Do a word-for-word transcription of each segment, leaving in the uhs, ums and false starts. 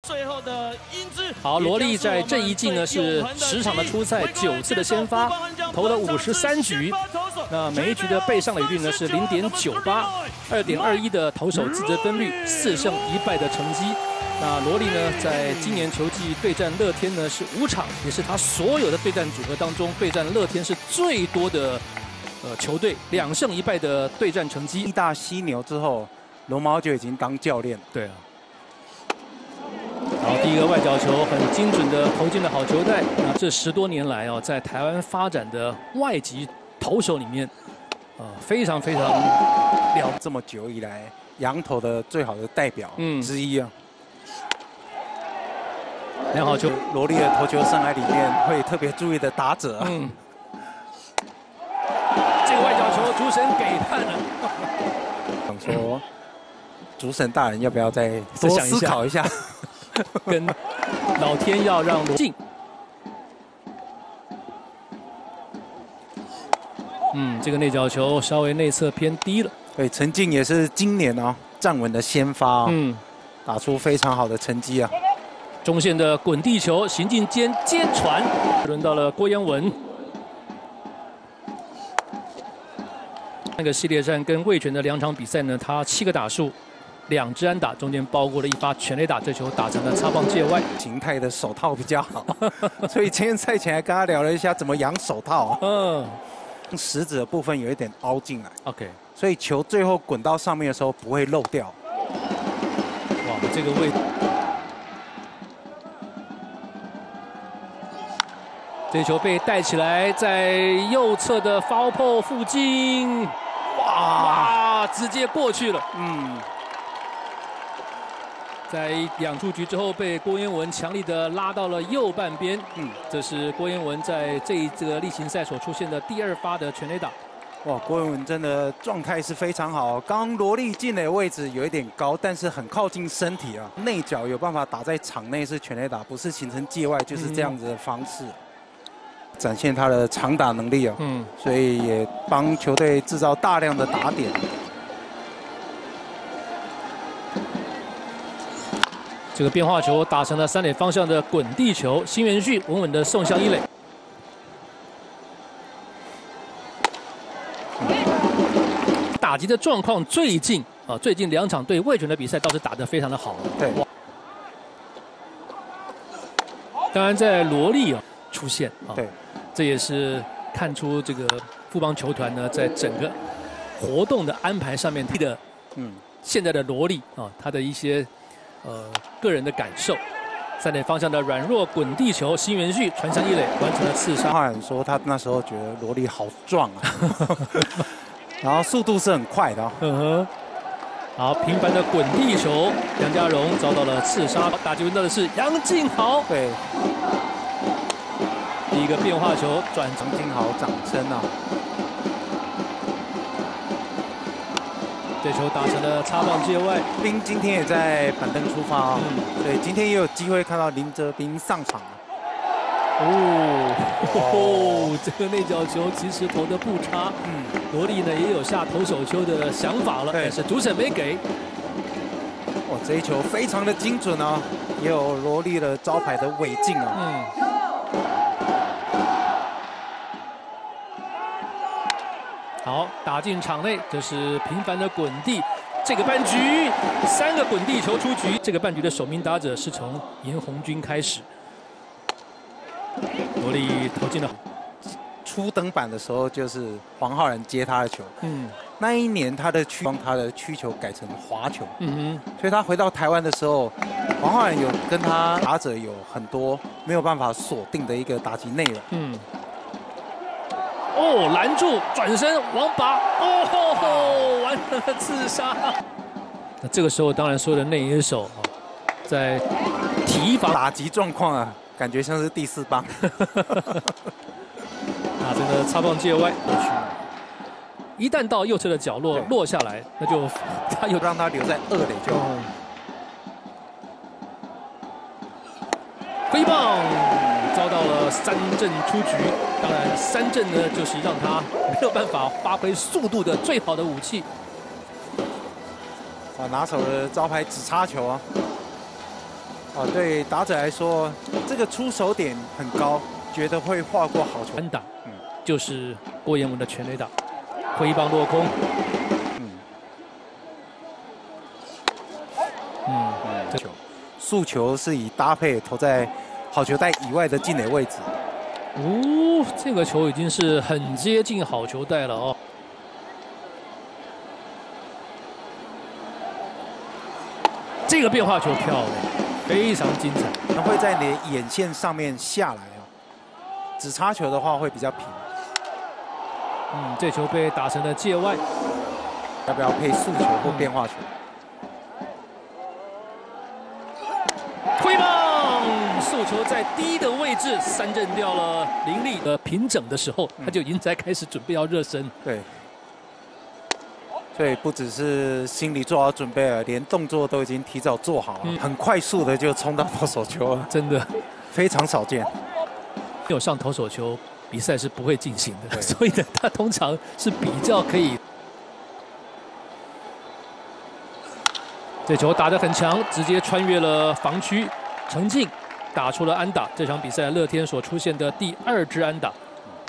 最后的英姿。 好，罗莉在这一季呢是十场的出赛，九次的先发，投了五十三局。那每一局的被上垒率呢是零点九八，二点二一的投手自责分率，四胜一败的成绩。那罗莉呢，在今年球季对战乐天呢是五场，也是他所有的对战组合当中对战乐天是最多的呃球队，两胜一败的对战成绩。 义大犀牛之后，龙猫就已经当教练。 对啊。好，第一个外角球很精准的投进了好球带。那这十多年来哦，在台湾发展的外籍投手里面，呃，非常非常了这么久以来，洋投的最好的代表之一啊。 良好球， 罗莉的投球生涯里面会特别注意的打者。嗯， 这个外角球主审给判了。 想说，主审大人要不要再多思考一下？ 跟老天要让罗进。嗯，这个内角球稍微内侧偏低了。 对，陈静也是今年啊站稳的先发、哦，嗯，打出非常好的成绩啊。 中线的滚地球行进间接传，轮到了郭彦文。那个系列战跟味全的两场比赛呢，他七个打数。两支安打中间包括了一发全垒打，这球打成了擦棒界外。 形态的手套比较好，所以今天赛前还跟他聊了一下怎么养手套。嗯，食指的部分有一点凹进来。OK， 所以球最后滚到上面的时候不会漏掉。 哇，这个位，这球被带起来，在右侧的 foul pole 附近，哇，直接过去了。嗯。在两出局之后，被郭彦文强力的拉到了右半边。嗯，这是郭彦文在这一这个例行赛所出现的第二发的全垒打。 哇，郭彦文真的状态是非常好。刚刚罗莉进的位置有一点高，但是很靠近身体啊，内角有办法打在场内是全垒打，不是形成界外就是这样子的方式，嗯、展现他的长打能力啊。嗯，所以也帮球队制造大量的打点。 这个变化球打成了三垒方向的滚地球，辛元旭稳稳的送向一垒。打击的状况最近啊，最近两场对味全的比赛倒是打得非常的好。对。当然，在罗莉啊出现啊，对，这也是看出这个富邦球团呢，在整个活动的安排上面的，嗯，现在的罗莉啊，他的一些。呃，个人的感受，三垒方向的软弱滚地球，辛元旭传向一垒，完成了刺杀。 浩然说他那时候觉得罗莉好壮啊，然后速度是很快的、哦。嗯哼。 好，频繁的滚地球，梁家荣遭到了刺杀。打击闻到的是杨敬豪。对。第一个变化球转杨敬豪掌声啊。 这球打成了擦棒界外。 斌今天也在板凳出发啊、哦，嗯、对，今天也有机会看到林哲斌上场。 哦，哦，这个内角球其实投的不差。嗯，罗莉呢也有下投手球的想法了，但是主审没给。 哇，这一球非常的精准啊，也有罗莉的招牌的尾劲啊。嗯。 好，打进场内，这是频繁的滚地。这个半局三个滚地球出局。这个半局的首名打者是从严红军开始。罗莉投进了。 初登板的时候就是黄浩然接他的球。嗯。那一年他的曲帮他的曲球改成滑球。嗯哼。所以他回到台湾的时候，黄浩然有跟他打者有很多没有办法锁定的一个打击内容。嗯。 哦，拦住，转身王拔，哦，完成了刺杀。那这个时候，当然所有的内野手啊，在提防打击状况啊，感觉像是第四棒。 打成了擦棒界外。一旦到右侧的角落落下来，那就他又让他留在二垒就好。 挥棒遭到了三振出局。当然，三振呢，就是让他没有办法发挥速度的最好的武器。 啊，拿手的招牌指叉球啊！ 哦，对打者来说，这个出手点很高，觉得会划过好球。 安打，嗯，就是郭彦文的全垒打，挥棒落空。嗯， 嗯，这球，速球是以搭配投在好球带以外的进垒位置。 哦，这个球已经是很接近好球带了哦。这个变化球漂亮，非常精彩， 可能会在你的眼线上面下来哦。只插球的话会比较平。 嗯，这球被打成了界外， 要不要配速球或变化球？ 挥棒，速球在低的位置三振掉了林立。呃，平整的时候，他就已经在开始准备要热身。 对。所以不只是心里做好准备了，连动作都已经提早做好了，嗯、很快速的就冲到投手球了， 真的非常少见。 没有上投手球，比赛是不会进行的，所以呢，他通常是比较可以。这球打得很强，直接穿越了防区，程进打出了安打。这场比赛乐天所出现的第二支安打。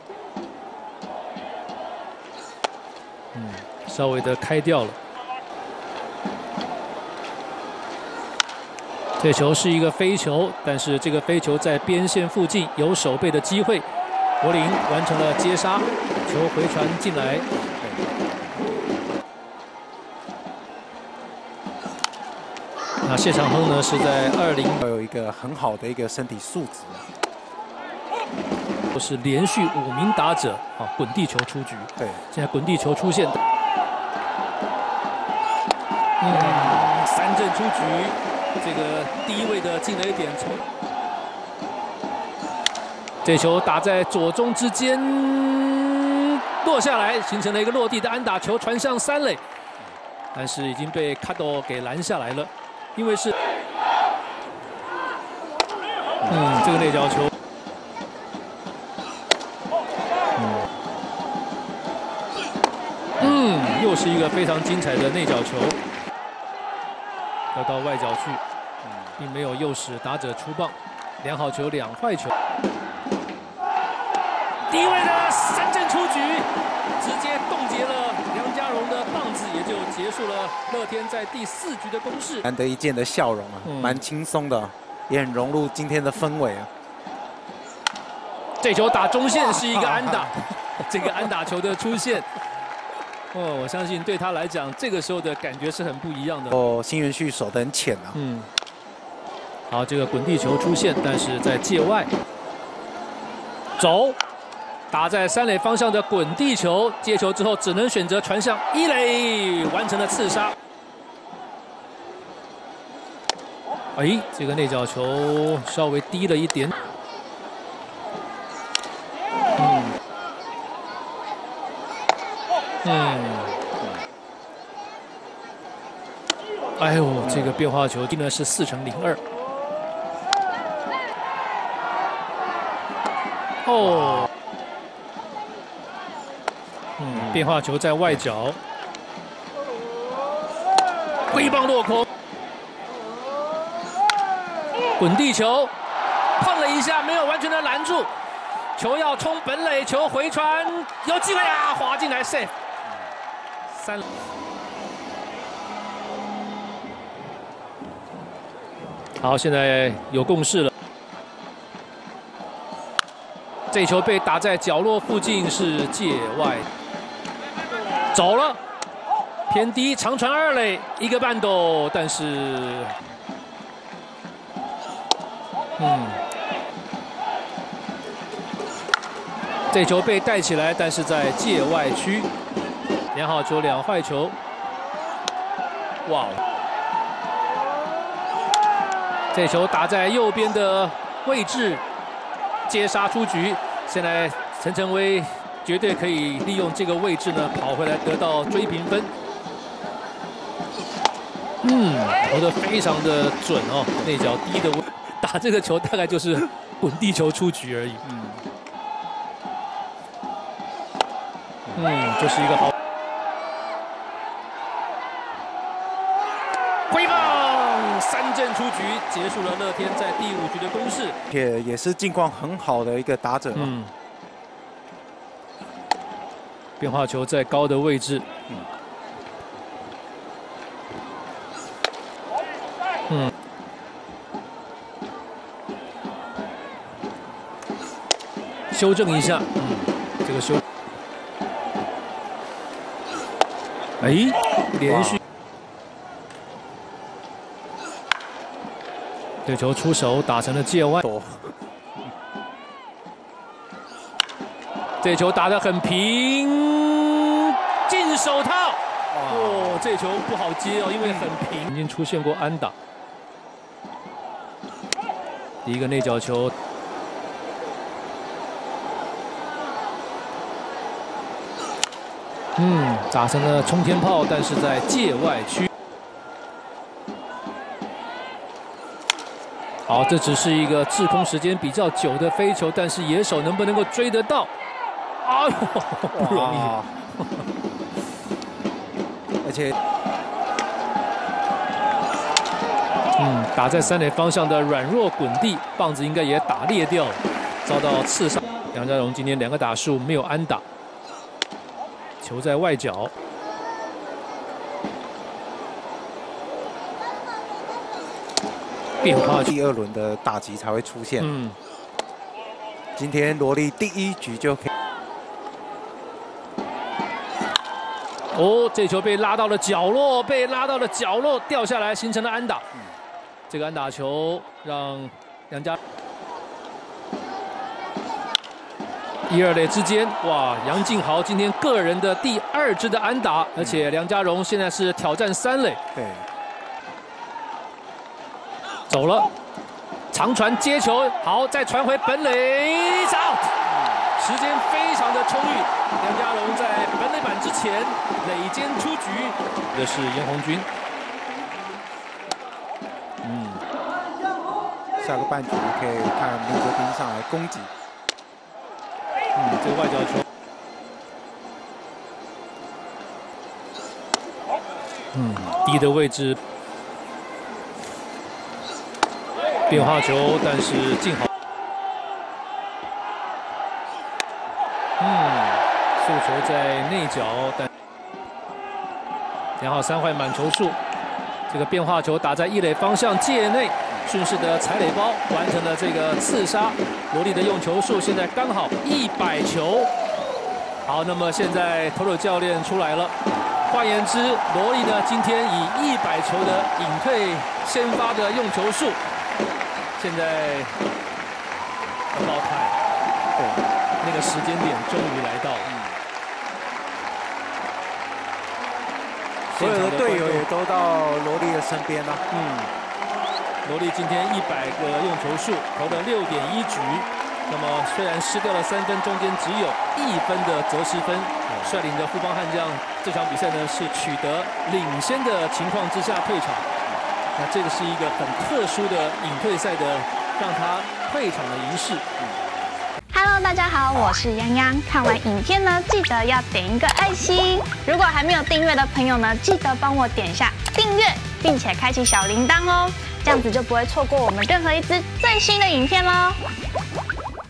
嗯。稍微的开掉了，这球是一个飞球，但是这个飞球在边线附近有守备的机会，柏林完成了接杀，球回传进来。那谢长亨呢是在二零要有一个很好的一个身体素质， 都是连续五名打者啊滚地球出局。 对， 现在滚地球出现。嗯，三振出局，这个第一位的进垒点从这球打在左中之间落下来，形成了一个落地的安打球，传向三垒，但是已经被卡多给拦下来了，因为是嗯这个内角球，嗯嗯又是一个非常精彩的内角球。要到外角去，并没有诱使打者出棒，两好球两坏球。第一位的三振出局，直接冻结了梁家荣的棒子，也就结束了乐天在第四局的攻势。 难得一见的笑容啊，蛮轻松的，也很融入今天的氛围啊。 这球打中线是一个安打，这个安打球的出现。哦，我相信对他来讲，这个时候的感觉是很不一样的。 哦，新元旭守得很浅啊。 嗯。好，这个滚地球出现，但是在界外。走，打在三垒方向的滚地球，接球之后只能选择传向一垒，完成了刺杀。哎，这个内角球稍微低了一点。嗯。嗯，哎呦，这个变化球进的是四乘零二。哦，嗯，变化球在外角，挥棒落空，滚地球碰了一下，没有完全的拦住，球要冲本垒，球回传有机会啊，滑进来 safe。三，好，现在有共识了。这球被打在角落附近，是界外，走了，偏低，长传二垒，一个半斗，但是，嗯，这球被带起来，但是在界外区。两好球，两坏球。哇！这球打在右边的位置，接杀出局。现在陈晨威绝对可以利用这个位置呢，跑回来得到追平分。嗯，投得非常的准哦，内角低的位打这个球大概就是滚地球出局而已。嗯，嗯，这是一个好。 三振出局，结束了乐天在第五局的攻势。 也也是近况很好的一个打者。嗯。 变化球在高的位置。嗯。嗯。修正一下。嗯。这个修。哎，连续。 这球出手打成了界外，这球打得很平，进手套。哦，这球不好接哦，因为很平。曾经出现过安打。第一个内角球，嗯，打成了冲天炮，但是在界外区。 好，这只是一个滞空时间比较久的飞球，但是野手能不能够追得到？哎呦，不容易。 而且， 嗯，打在三垒方向的软弱滚地，棒子应该也打裂掉了，遭到刺伤。梁家荣今天两个打数没有安打，球在外角。 变化第二轮的打击才会出现。 嗯， 今天罗力第一局就可以。 哦，这球被拉到了角落，被拉到了角落，掉下来形成了安打。嗯、这个安打球让梁家一二垒之间，哇，杨敬豪今天个人的第二支的安打，而且梁家荣现在是挑战三垒。 对。 走了，长传接球，好，再传回本垒 ，out， 时间非常的充裕。梁家荣在本垒板之前垒间出局，这是严红军。 嗯，下个半局可以看林哲斌上来攻击。 嗯，这个外角球，嗯，低的位置。 变化球，但是进好。嗯，速球在内角，但两好三坏满球数。这个变化球打在一垒方向界内，顺势的踩垒包完成了这个刺杀。罗力的用球数现在刚好一百球。好，那么现在投手教练出来了。换言之，罗力呢今天以一百球的隐退先发的用球数。 现在about time，对，那个时间点终于来到。嗯， 所有的队友也都到罗力的身边了。 嗯，罗力今天一百个用球数，投了六点一局。那么虽然失掉了三分，中间只有一分的责失分。率领的富邦悍将这场比赛呢是取得领先的情况之下退场。 那这个是一个很特殊的隐退赛的让他退场的仪式。 Hello， 大家好，我是泱泱。看完影片呢，记得要点一个爱心。如果还没有订阅的朋友呢，记得帮我点一下订阅，并且开启小铃铛哦，这样子就不会错过我们任何一支最新的影片喽。